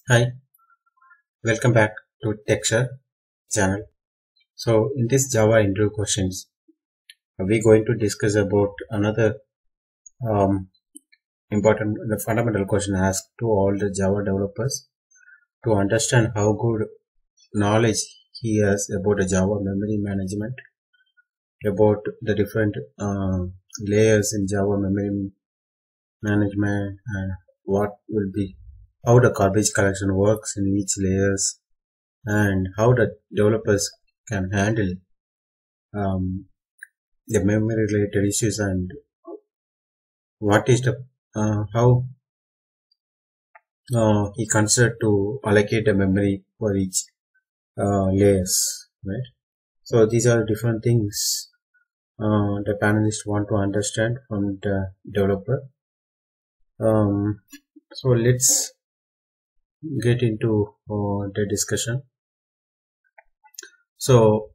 Hi, welcome back to Texture channel. So in this Java intro questions, we're going to discuss about another um, important fundamental question asked to all the Java developers to understand how good knowledge he has about the Java memory management, about the different layers in Java memory management, and what will be how the garbage collection works in each layers, and how the developers can handle um, the memory related issues, and what is the how he considered to allocate the memory for each layers, right? So these are different things the panelists want to understand from the developer. So let's get into the discussion. So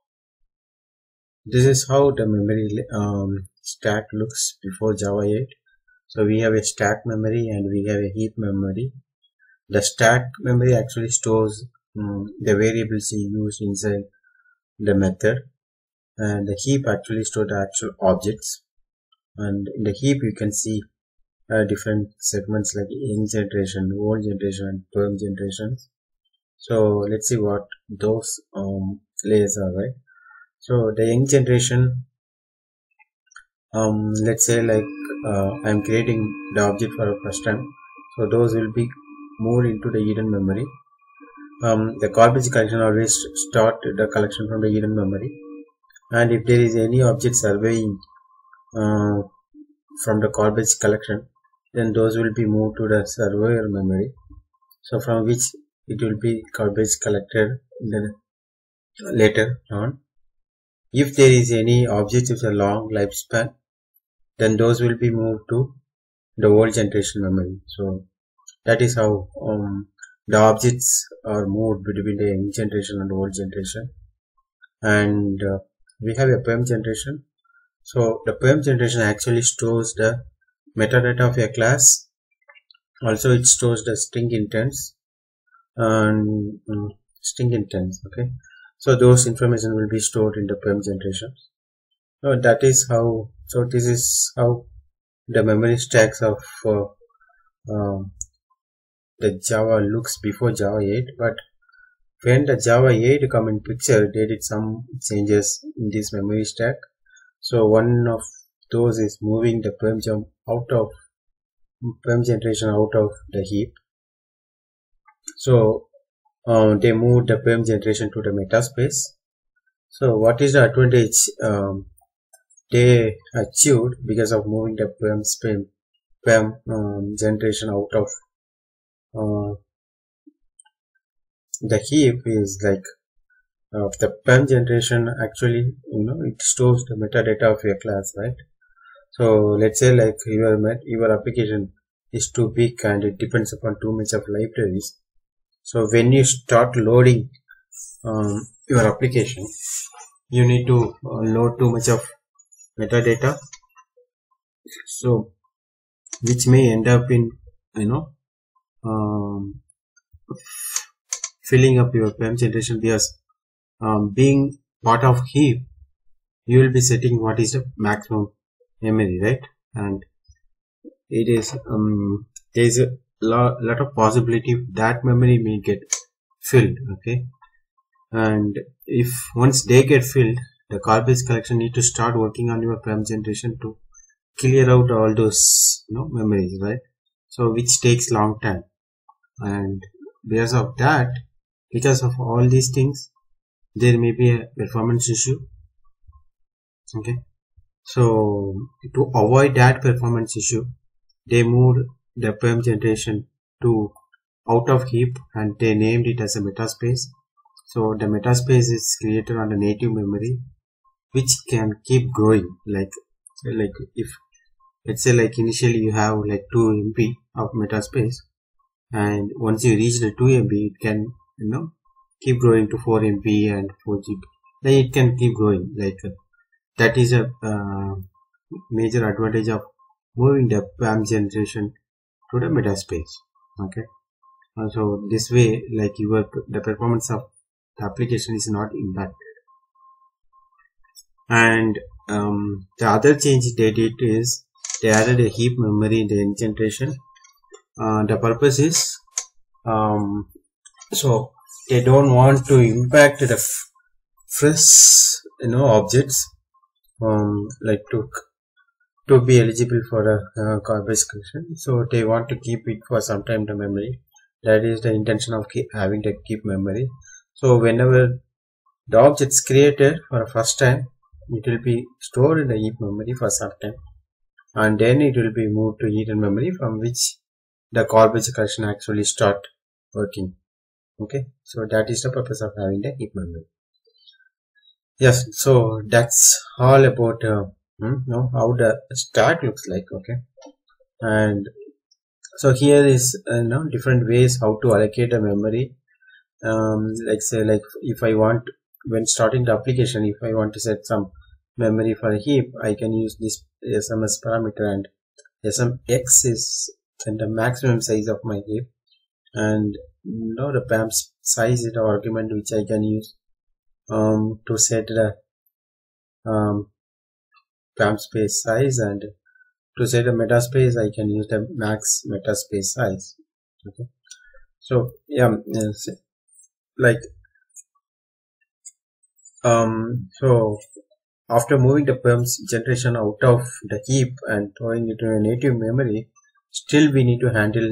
this is how the memory stack looks before Java 8. So we have a stack memory and we have a heap memory. The stack memory actually stores the variables you use inside the method, and the heap actually stores the actual objects. And in the heap you can see different segments like young generation, old generation, and perm generations. So let's see what those layers are, right? So the young generation, let's say like I'm creating the object for the first time, so those will be moved into the hidden memory. The garbage collection always start the collection from the hidden memory, and if there is any object surveying from the garbage collection, then those will be moved to the surveyor memory, so from which it will be garbage collected later on. If there is any object with a long lifespan, then those will be moved to the old generation memory. So that is how the objects are moved between the young generation and old generation. And we have a perm generation. So the perm generation actually stores the metadata of a class. Also it stores the string intents and okay. So those information will be stored in the perm generation. So that is how, so this is how the memory stacks of the Java looks before Java 8. But when the Java 8 come in picture, they did some changes in this memory stack. So one of those is moving the perm generation out of the heap. So they moved the perm generation to the MetaSpace. So what is the advantage they achieved because of moving the perm generation out of the heap is like the perm generation actually, it stores the metadata of your class, right? So let's say like your application is too big and it depends upon too much of libraries. So when you start loading your application, you need to load too much of metadata, so which may end up in filling up your perm generation, because being part of heap, you will be setting what is the maximum memory, right? And it is there is a lot of possibility that memory may get filled, okay? And if once they get filled, the garbage collection need to start working on your perm generation to clear out all those memories, right? So which takes long time, and because of that, because of all these things, there may be a performance issue, okay? So to avoid that performance issue, they moved the perm generation to out of heap and they named it as a metaspace. So the metaspace is created on the native memory, which can keep growing. Like if let's say like initially you have like 2 MB of metaspace, and once you reach the 2 MB, it can keep growing to 4 MB and 4 GB. Then it can keep growing like that is a major advantage of moving the PAM generation to the metaspace, okay? So this way, like the performance of the application is not impacted. And the other change they did is they added a heap memory in the indentation. The purpose is so they don't want to impact the fresh objects like to be eligible for a garbage collection. So they want to keep it for some time the memory. That is the intention of having the keep memory. So whenever the object is created for the first time, it will be stored in the heap memory for some time, and then it will be moved to hidden memory from which the garbage collection actually start working. Okay, so that is the purpose of having the heap memory. Yes, so that's all about how the stack looks like. Okay, and so here is different ways how to allocate a memory. Like say, like if I want, when starting the application, if I want to set some memory for a heap, I can use this SMS parameter, and SMX is the maximum size of my heap, and the PAM size is the argument which I can use to set the PAM space size, and to set a MetaSpace I can use the max MetaSpace size. Okay, so yeah, like so after moving the PermGen generation out of the heap and throwing it to a native memory, still we need to handle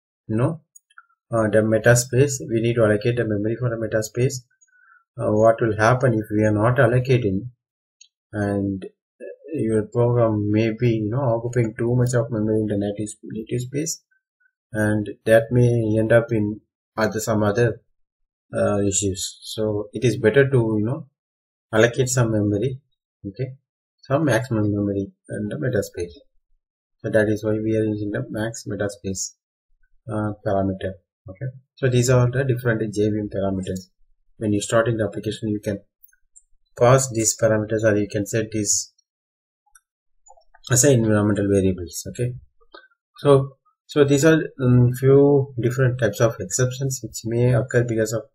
the MetaSpace. We need to allocate the memory for the MetaSpace. What will happen if we are not allocating, and your program may be occupying too much of memory in the native space, and that may end up in some other issues. So it is better to allocate some memory, okay, some maximum memory in the MetaSpace. So that is why we are using the max MetaSpace parameter. Okay, so these are the different JVM parameters. When you start in the application, you can pass these parameters, or you can set these as environmental variables. Okay, so these are few different types of exceptions which may occur because of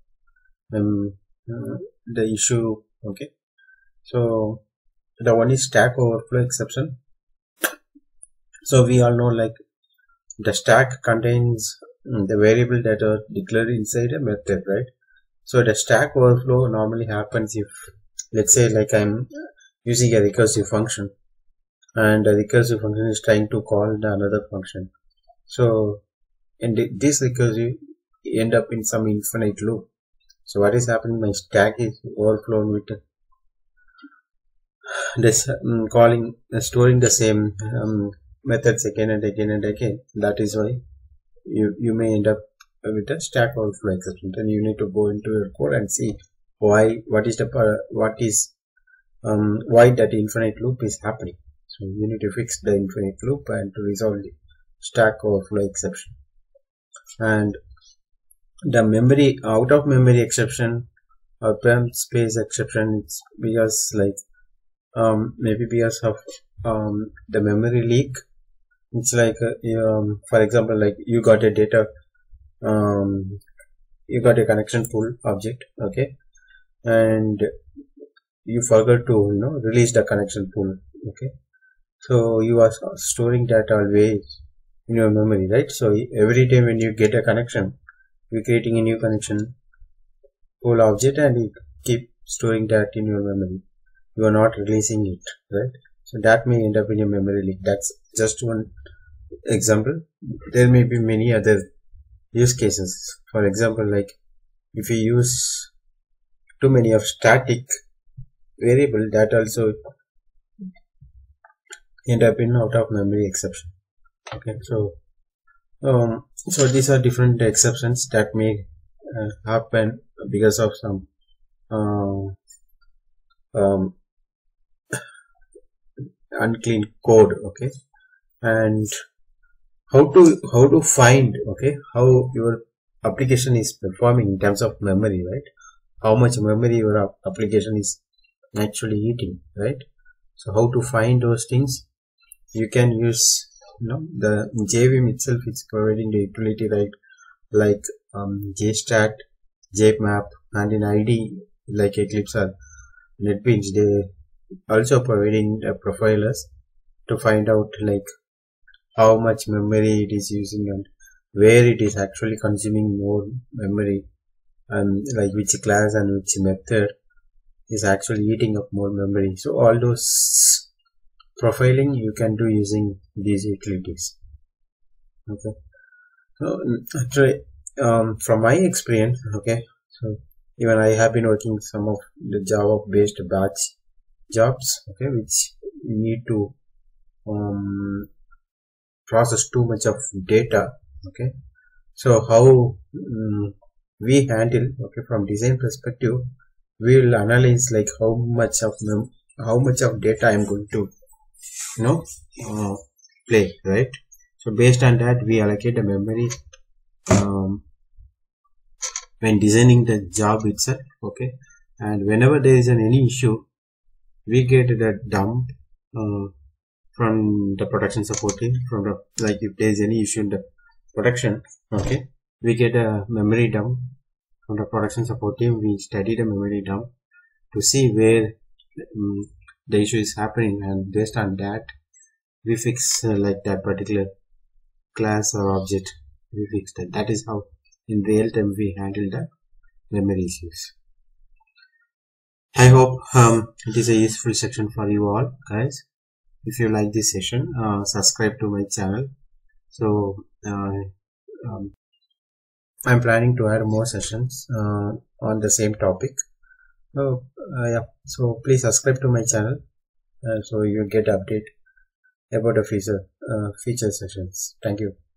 the issue. Okay, so the one is stack overflow exception. So we all know, like, the stack contains the variable that are declared inside a method, right? So the stack overflow normally happens if, let's say, like I'm using a recursive function, and the recursive function is trying to call the another function. So in this recursive end up in some infinite loop. So what is happening? My stack is overflowing with this storing the same methods again and again and again. That is why you may end up with a stack overflow exception. Then you need to go into your code and see why that infinite loop is happening. So you need to fix the infinite loop and to resolve the stack overflow exception. And the memory out of memory exception or PAM space exception, it's because, like, maybe because of the memory leak. It's like for example, like you got a data, you got a connection pool object, okay, and you forgot to release the connection pool. Okay, so you are storing that always in your memory, right? So every time when you get a connection, you're creating a new connection pool object, and you keep storing that in your memory. You are not releasing it, right? So that may end up in your memory leak. That's just one example. There may be many other use cases. For example, like if you use too many of static variable, that also end up in out of memory exception. Okay, so so these are different exceptions that may happen because of some unclean code. Okay, and how to find, okay, how your application is performing in terms of memory, right? How much memory your application is actually eating, right? So how to find those things? You can use the JVM itself. It's providing the utility, right? like JStat, JMap, and in ID like Eclipse or NetBeans, they also providing profilers to find out like how much memory it is using and where it is actually consuming more memory, and like which class and which method is actually eating up more memory. So all those profiling you can do using these utilities. Okay, so actually from my experience, okay, so even I have been working some of the Java based batch jobs, okay, which need to process too much of data. Okay, so how we handle, okay, from design perspective, we will analyze like how much of data I'm going to play, right? So based on that we allocate the memory when designing the job itself. Okay, and whenever there is any issue, we get that dump from the production support team, from the, like if there is any issue in the production, okay, we get a memory dump from the production support team. We study the memory dump to see where the issue is happening, and based on that we fix like that particular class or object, we fix that. That is how in real time we handle the memory issues. I hope it is a useful section for you all guys. If you like this session, subscribe to my channel. So I'm planning to add more sessions on the same topic. So yeah, so please subscribe to my channel so you get update about the future sessions. Thank you.